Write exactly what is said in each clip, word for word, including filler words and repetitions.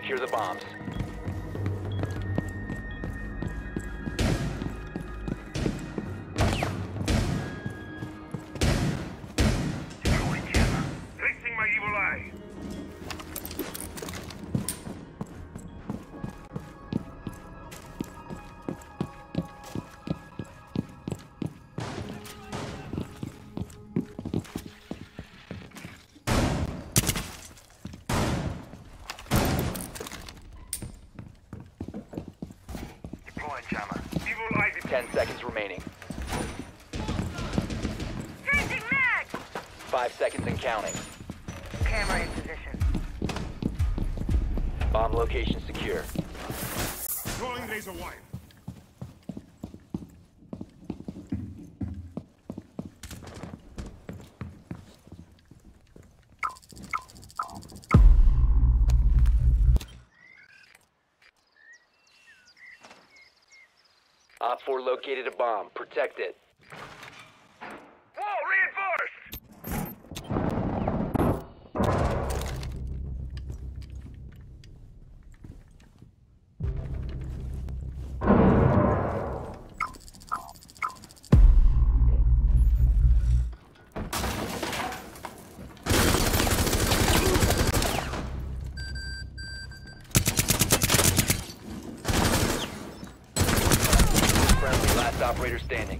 secure the bombs. Fixing my evil eye. Ten seconds remaining. Changing mag! Five seconds and counting. Camera in position. Bomb location secure. Throwing laser wire. Op four located a bomb. Protect it. Wall reinforced! Friendly, last operator standing.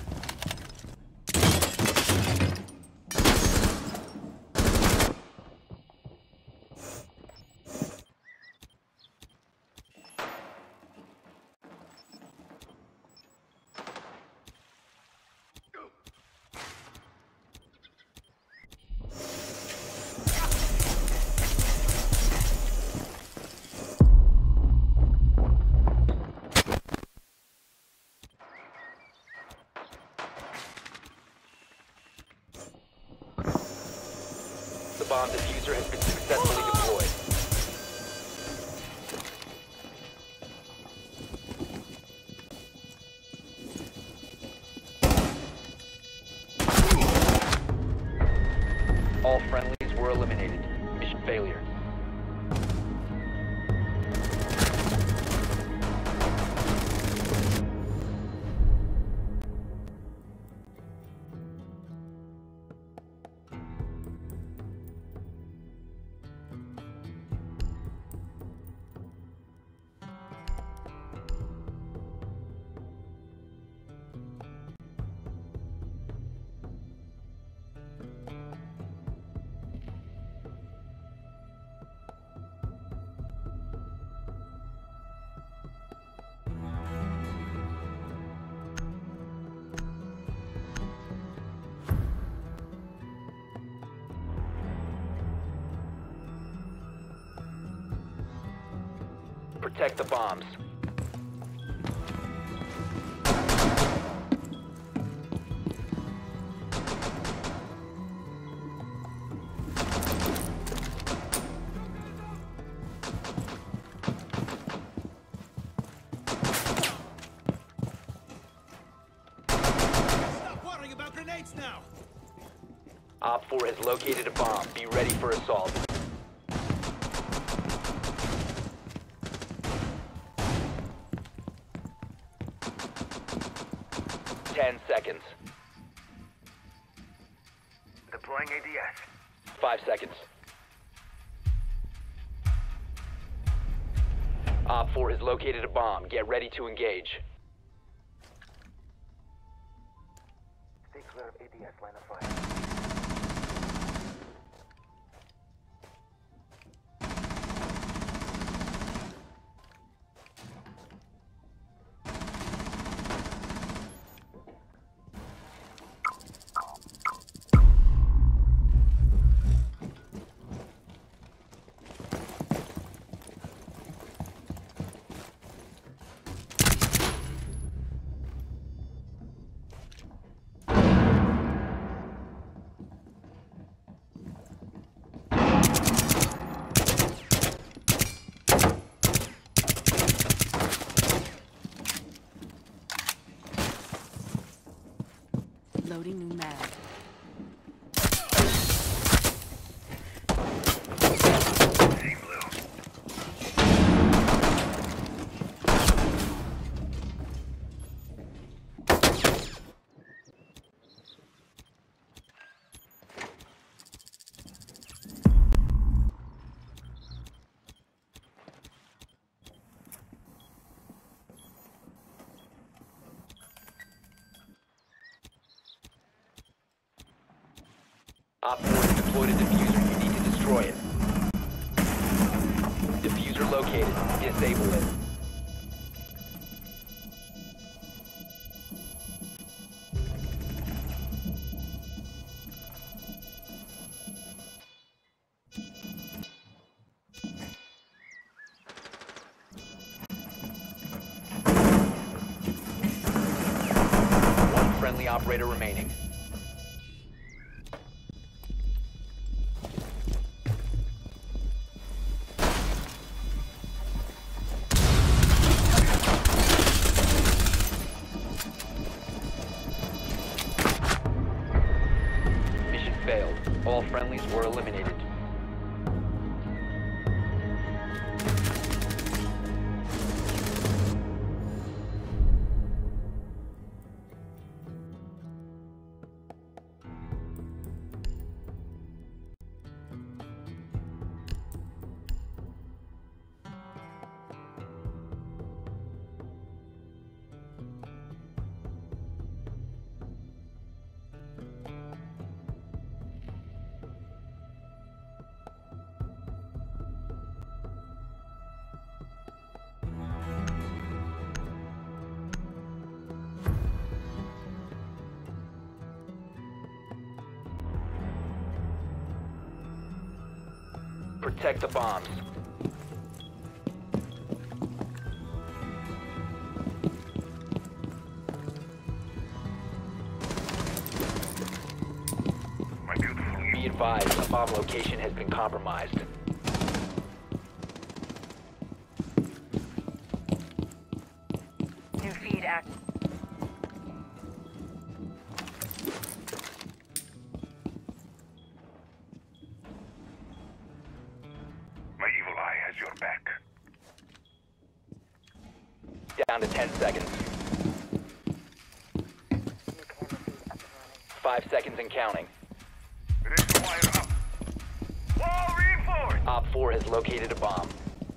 The bomb diffuser has been successfully deployed. All friendlies were eliminated. Mission failure. Protect the bombs. Stop worrying about grenades now! Op four has located a bomb. Be ready for assault. Ten seconds. Deploying A D S. Five seconds. Op four has located a bomb. Get ready to engage. Stay clear of A D S line of fire. Loading new mag. Team Blue. Op four has deployed a diffuser. You need to destroy it. Diffuser located. Disable it. One friendly operator remaining. Mission failed. All friendlies were eliminated. Protect the bombs. Be advised, a bomb location has been compromised. New feed act. My evil eye has your back. Down to ten seconds. New camera feed up and running. Five seconds and counting. Ready to wire up. Wall reinforced. Op four has located a bomb.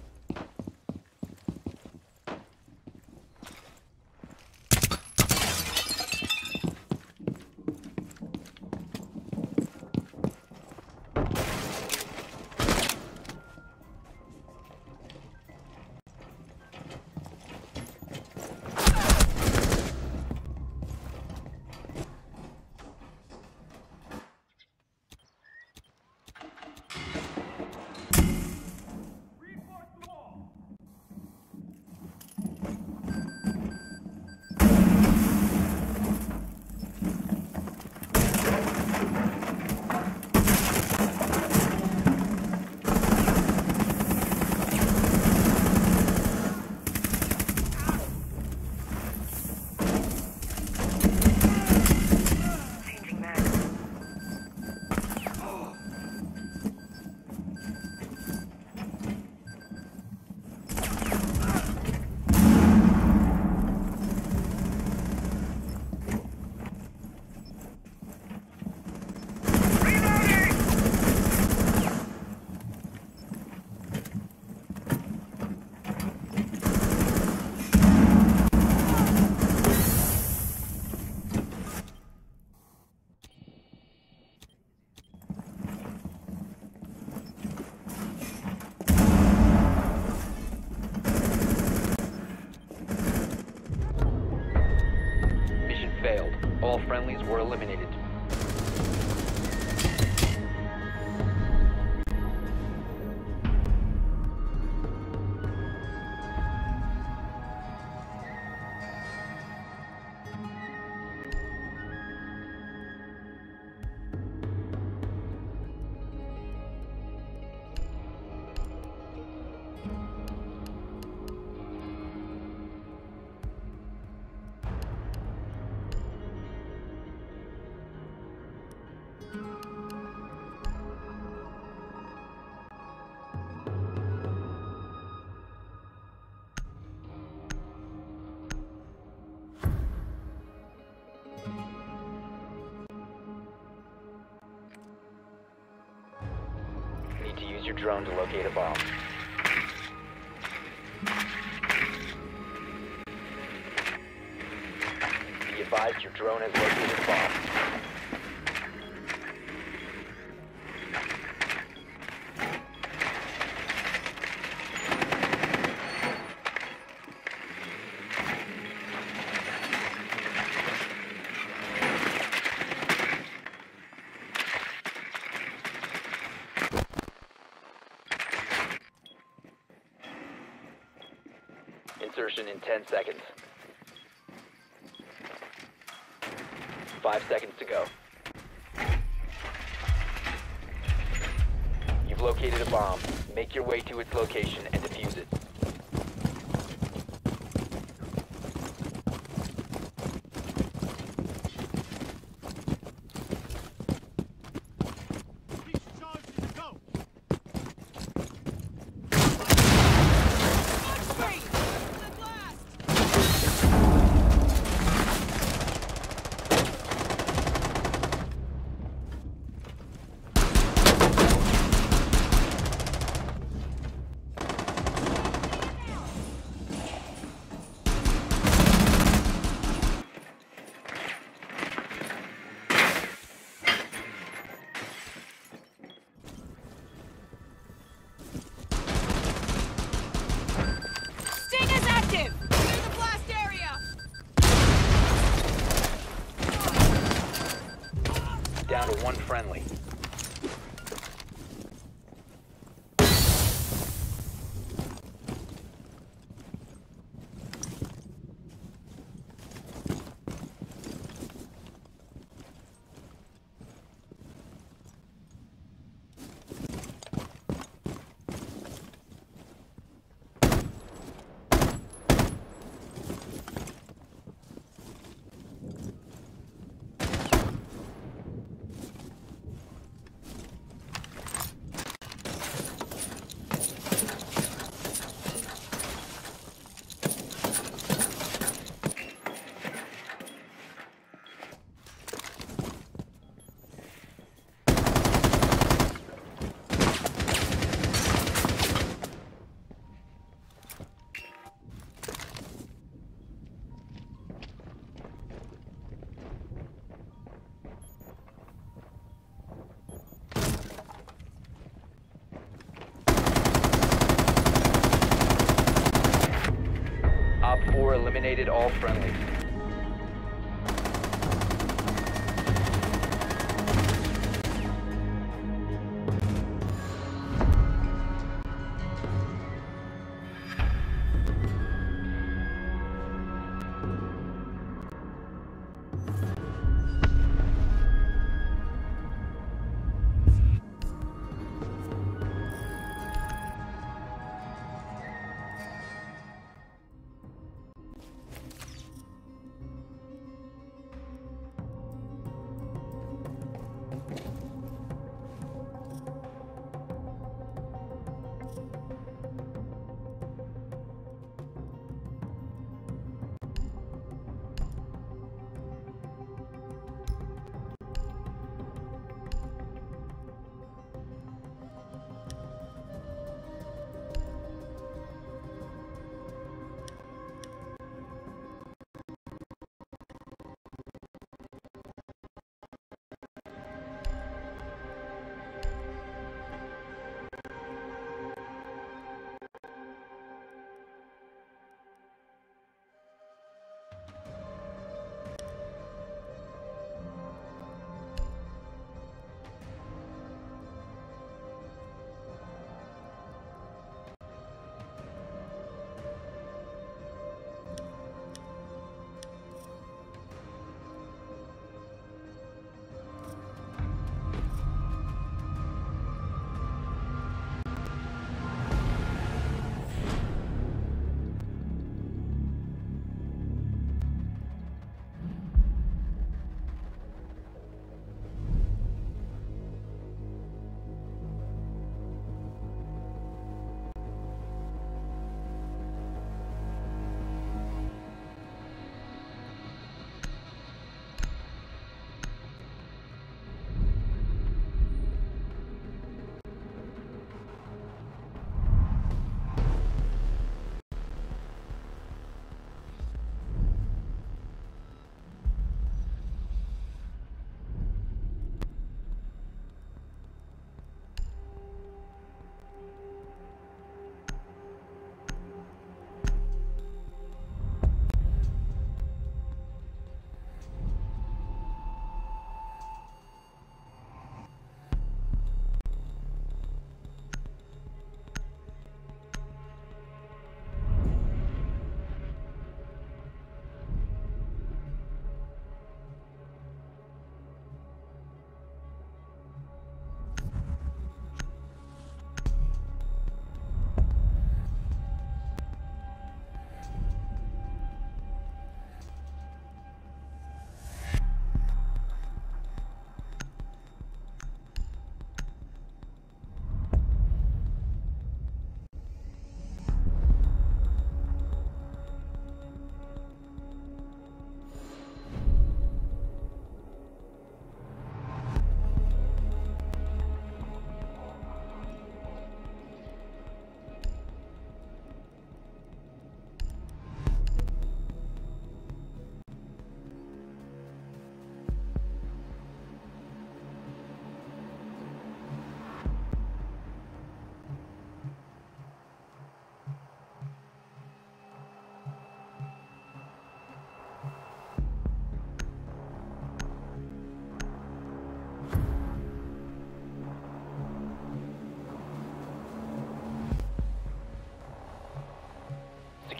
Changing mag. Mission failed. All friendlies were eliminated. Need to use your drone to locate a bomb. Be advised, your drone has located a bomb. insertion in ten seconds. Five seconds to go. You've located a bomb. Make your way to its location and defuse it. Down to one friendly. Op four eliminated all friendlies.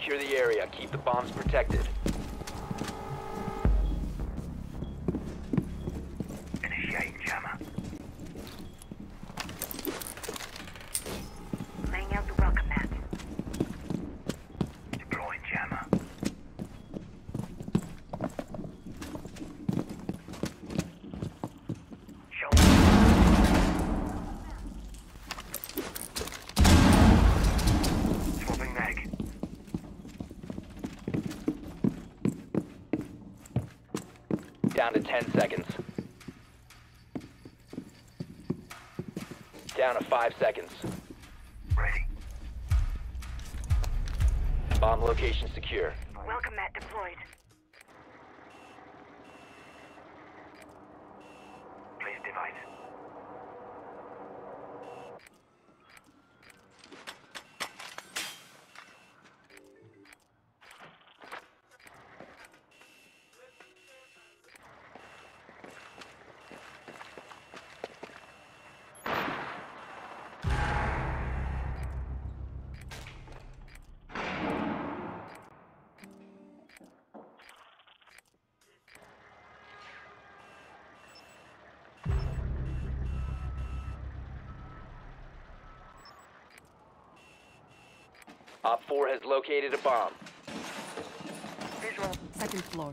Secure the area. Keep the bombs protected. Initiating jammer. Laying out the welcome mat. Deploying jammer. Show. Swapping mag. Down to ten seconds. Down to five seconds. Ready. Bomb location secure. Welcome mat deployed. Place device. Op four has located a bomb. Visual. Second floor.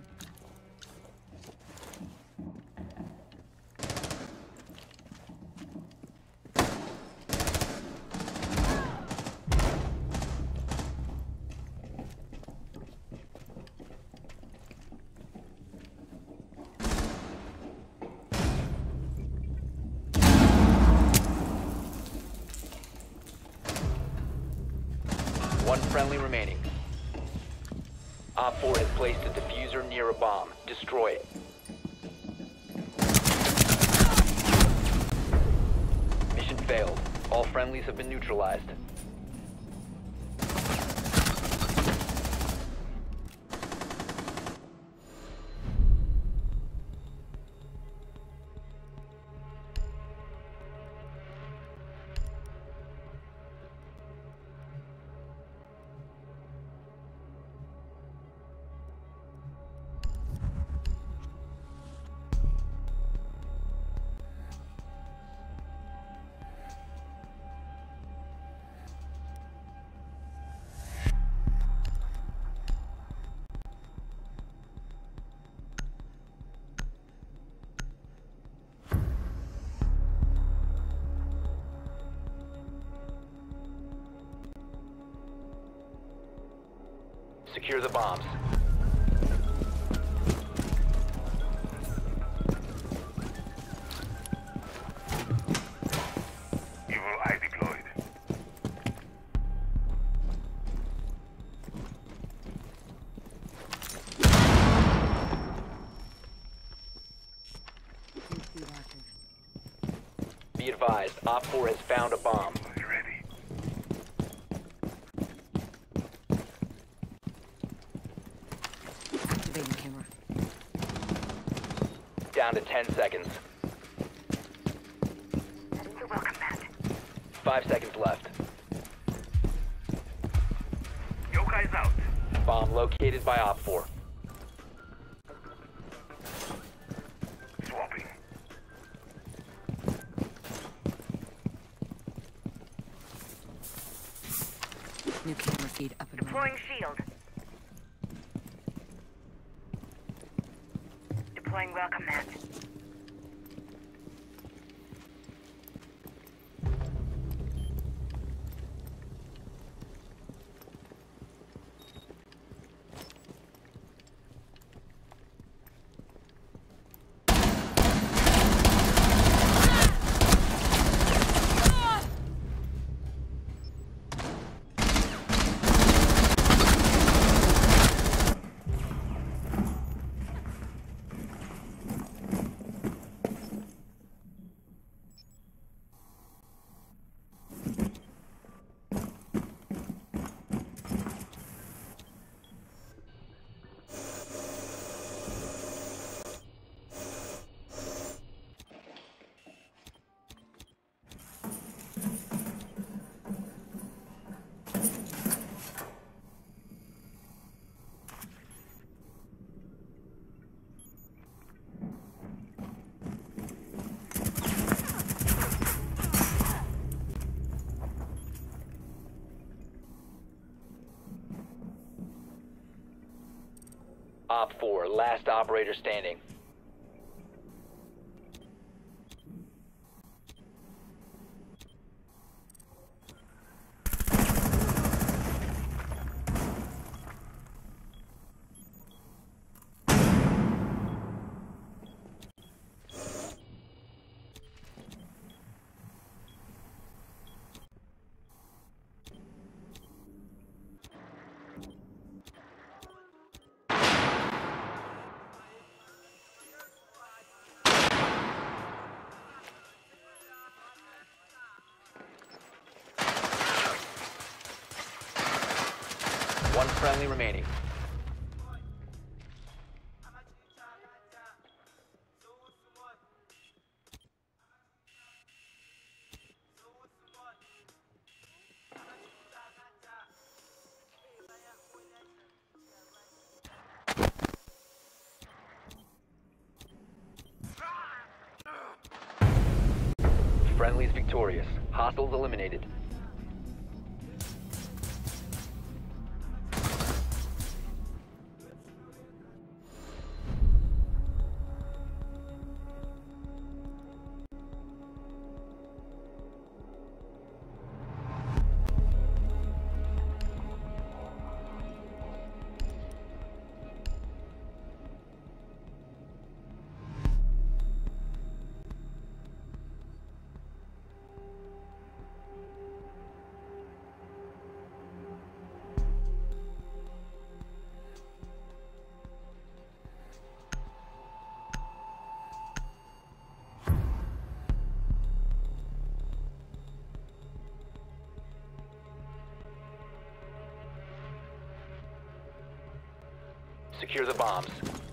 One friendly remaining. Op four has placed a diffuser near a bomb. Destroy it. Mission failed. All friendlies have been neutralized. Secure the bombs. Evil eye deployed. Be advised, Op four has found a bomb. Ready. Activating camera. Down to ten seconds. The welcome mat. Five seconds left. Yokai's out. Bomb located by Op four. Swapping. New camera feed up and running. Deploying shield. Deploying welcome mat. Op four, last operator standing. One friendly remaining. Friendly's victorious. Hostiles eliminated. Secure the bombs.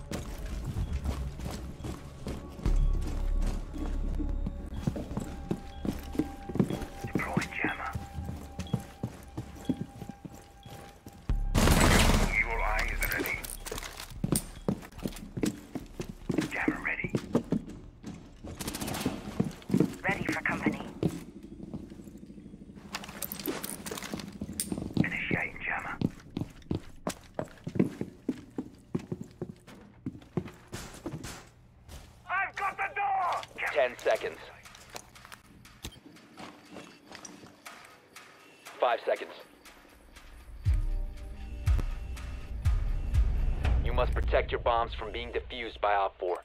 Deploy jammer. Evil eye is ready. Jammer ready. Ready for company. Initiating jammer. I've got the door! Ten seconds. Five seconds. You must protect your bombs from being defused by Op four.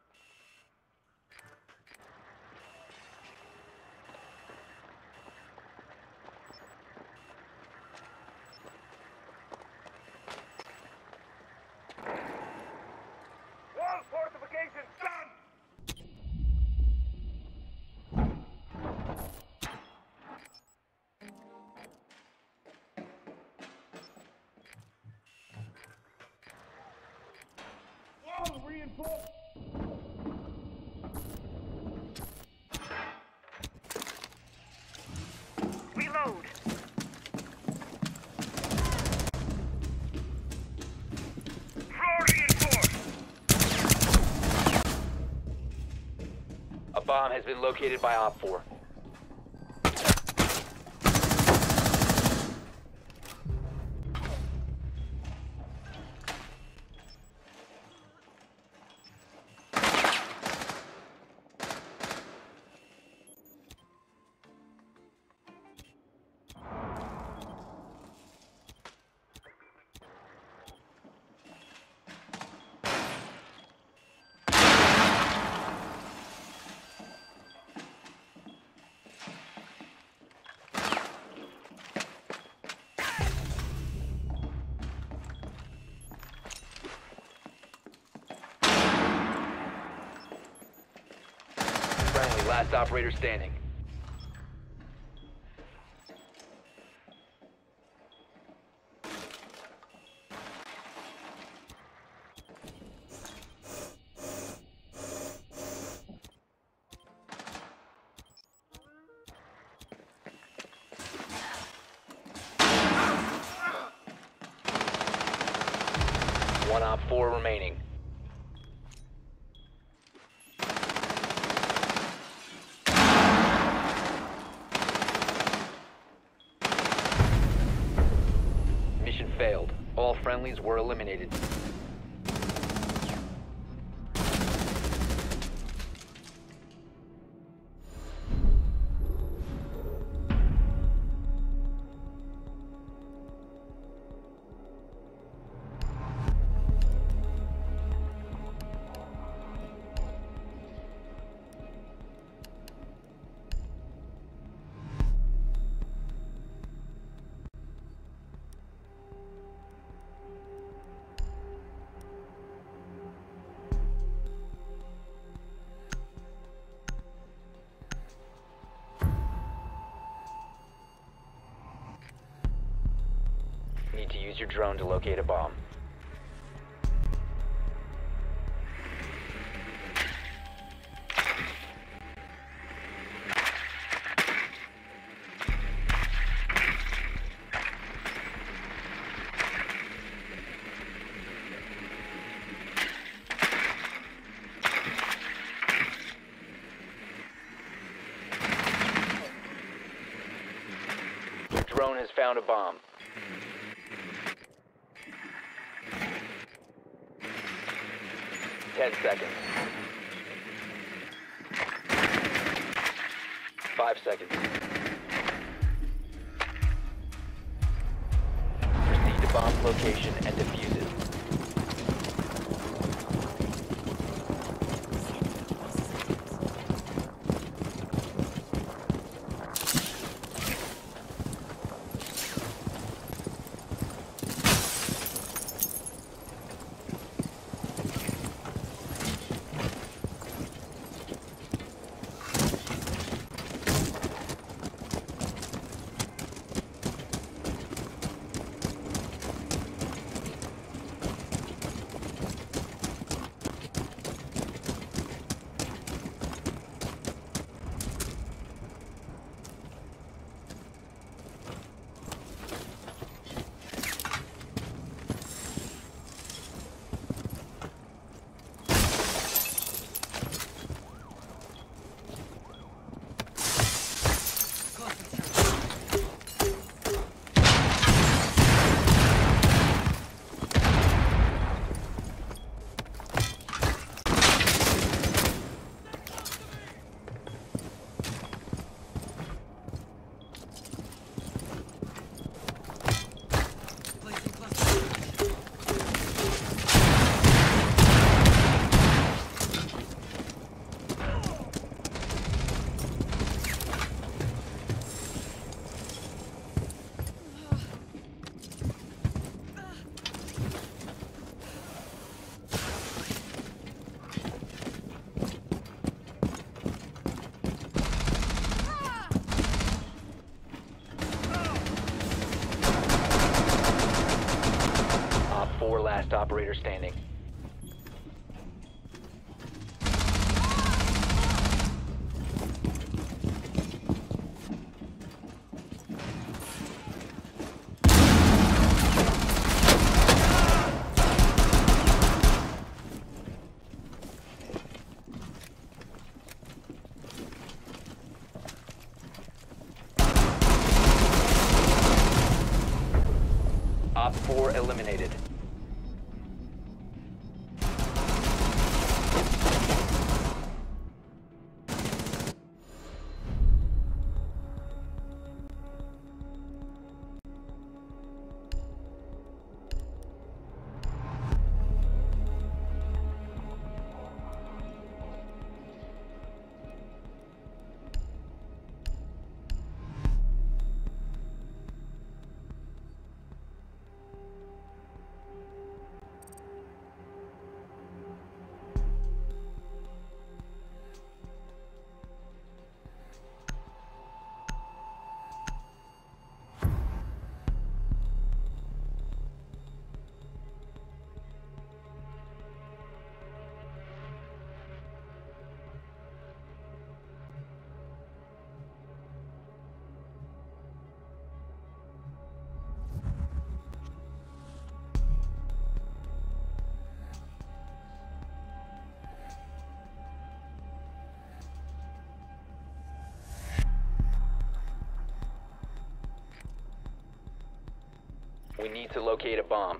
Wall fortification done! Wall reinforced! Reload. Floor reinforced! A bomb has been located by Op four. Friendly, last operator standing. One Op four remaining. Mission failed. All friendlies were eliminated. use your drone to locate a bomb. Drone has found a bomb. Ten seconds. Five seconds. Proceed to bomb location and defuse it. Last operator standing. Op four eliminated. We need to locate a bomb.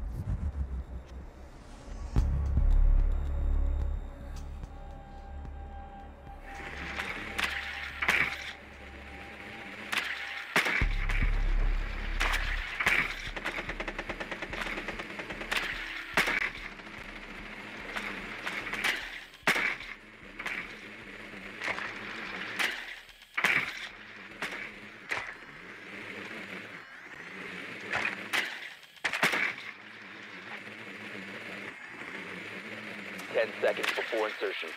Ten seconds before insertion.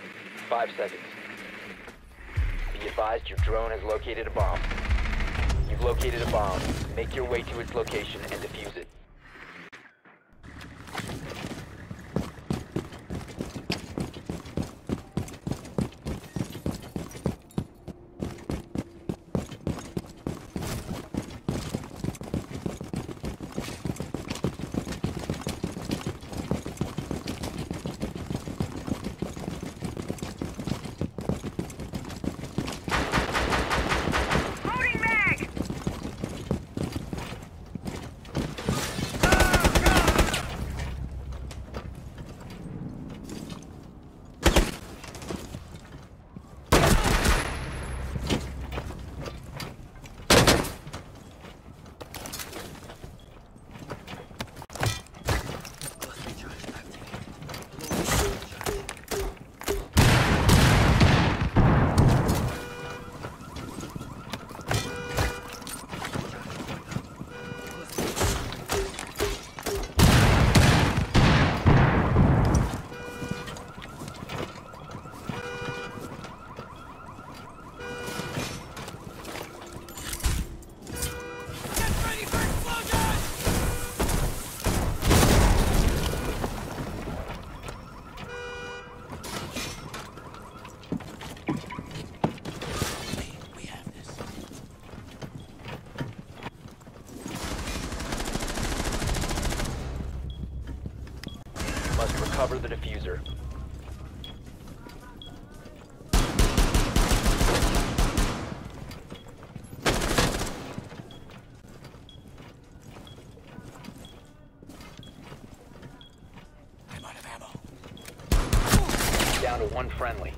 Five seconds. Be advised your drone has located a bomb. You've located a bomb. Make your way to its location and defuse it. Loading mag! Must recover the diffuser. I'm out of ammo. Down to one friendly.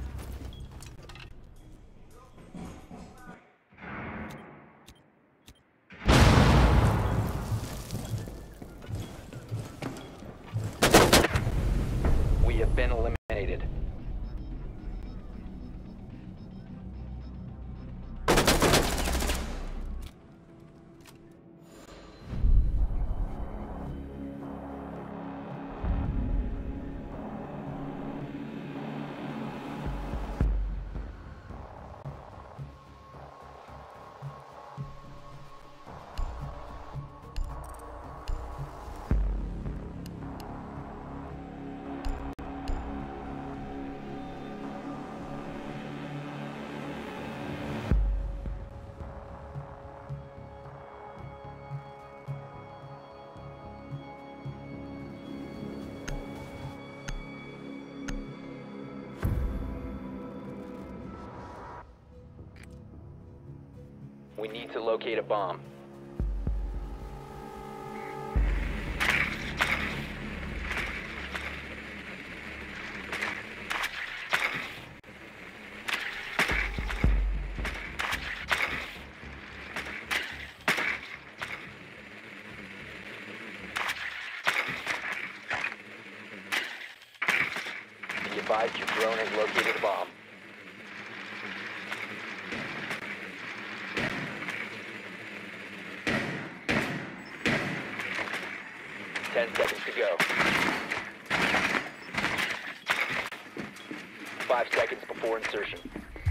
We have been eliminated. We need to locate a bomb. Be advised your drone has located a bomb. Ten seconds to go. Five seconds before insertion.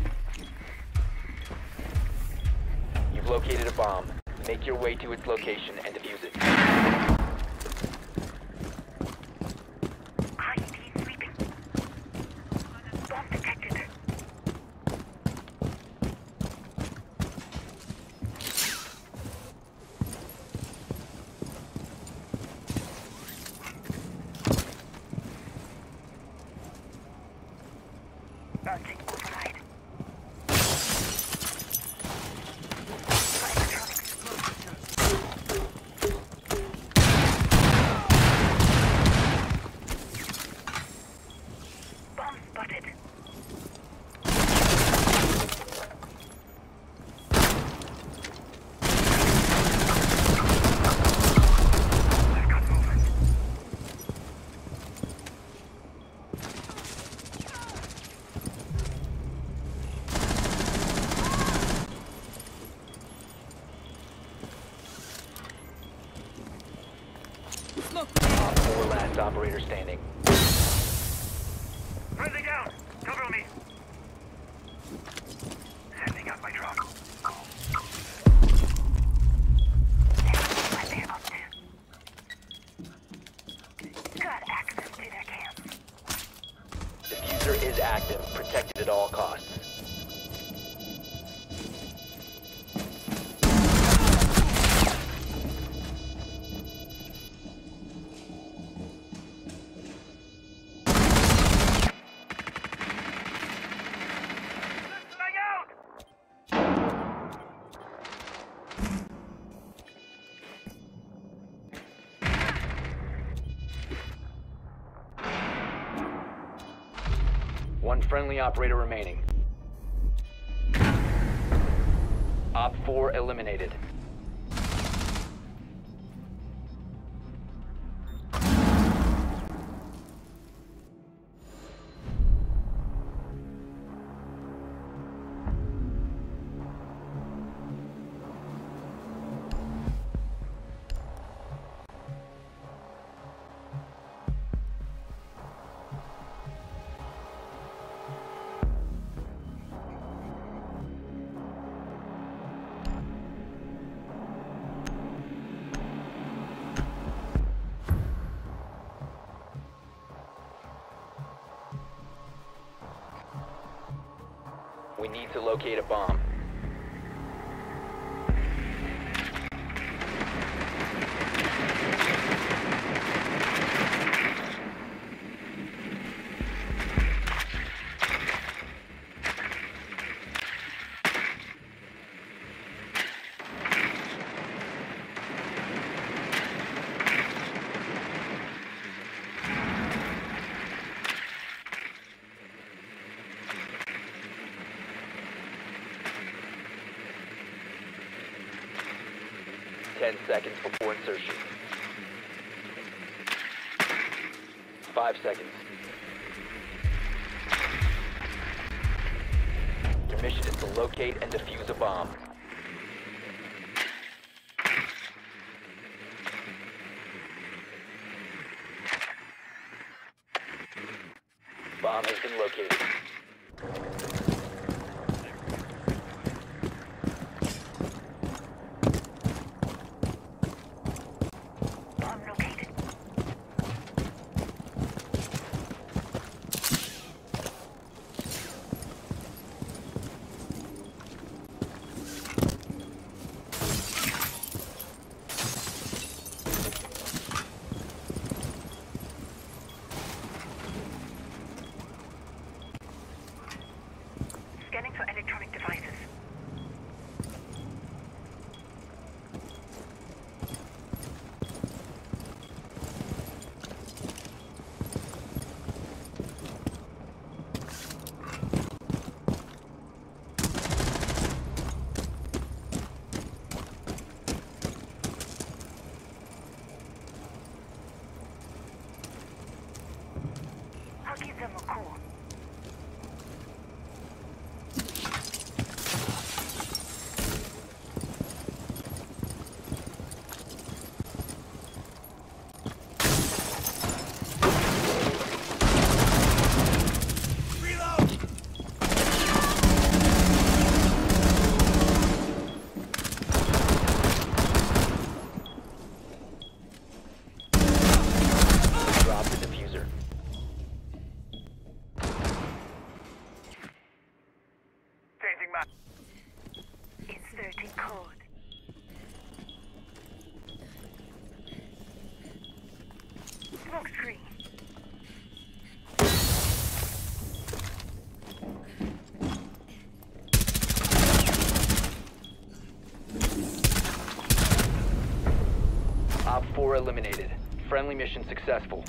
You've located a bomb. Make your way to its location and defuse it. I D sweeping. Bomb detected. Mounting override. Bomb spotted. I've got movement. Smoke. Op four last operator standing. Friendly down. Cover me. Sending out my drone. active, protected at all costs. Listening out! One friendly operator remaining. Op four eliminated. We need to locate a bomb. Ten seconds before insertion. Five seconds. Your mission is to locate and defuse a bomb. Bomb has been located. Bomb located. Scanning for electronic devices. I'll give them a call. Drop the diffuser. Changing map. Inserting code. Smoke screen. Op four eliminated. Friendly mission successful.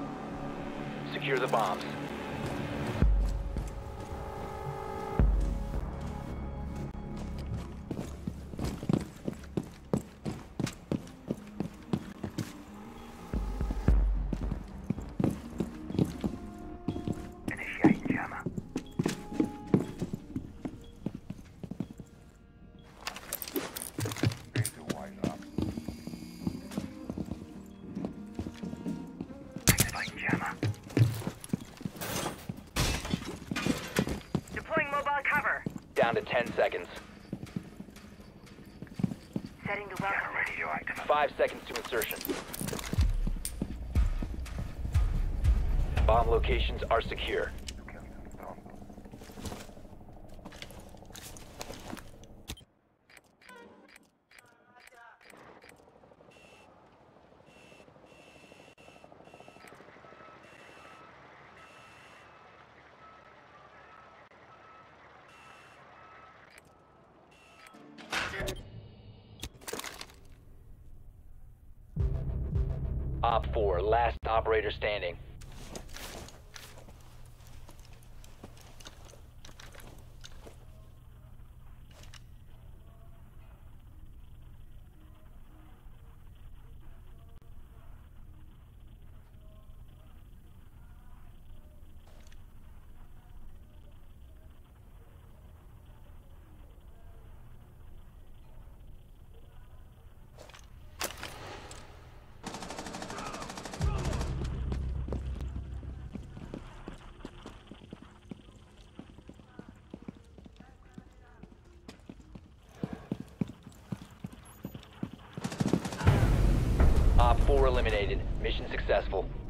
Secure the bombs. down to ten seconds. Setting the welcome. Ready to activate. Five seconds to insertion. Bomb locations are secure. Op four, last operator standing. Op four eliminated. Mission successful.